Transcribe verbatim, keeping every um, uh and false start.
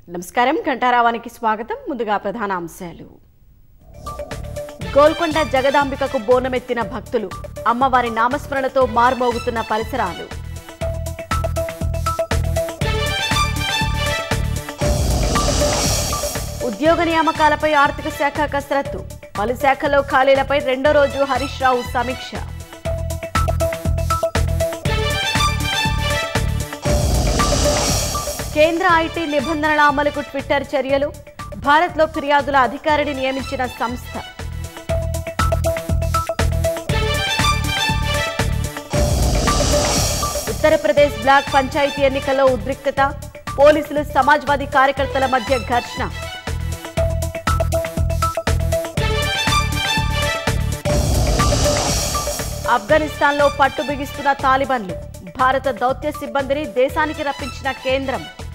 నమస్కారం గంటారావానికి స్వాగతం. ముందుగా ప్రధాన అంశాలు. గోల్కొండ జగదాంబికకు బోనమెత్తిన భక్తులు, అమ్మవారి నామస్మరణతో మార్మోగుతున్న పరిసరాలు. ఉద్యోగ నియామకాలపై ఆర్థిక శాఖ కసరత్తు, పలు శాఖలో ఖాళీలపై రెండో రోజు హరీష్ రావు సమీక్ష. కేంద్ర ఐటీ నిబంధనల అమలుకు ట్విట్టర్ చర్యలు, భారత్లో ఫిర్యాదుల అధికారిని నియమించిన సంస్థ. ఉత్తరప్రదేశ్ బ్లాక్ పంచాయతీ ఎన్నికల్లో ఉద్రిక్తత, పోలీసులు సమాజ్వాదీ కార్యకర్తల మధ్య ఘర్షణ. ఆఫ్ఘనిస్తాన్లో పట్టు బిగిస్తున్న తాలిబాన్లు, భారత దౌత్య సిబ్బందిని దేశానికి రప్పించిన కేంద్రం.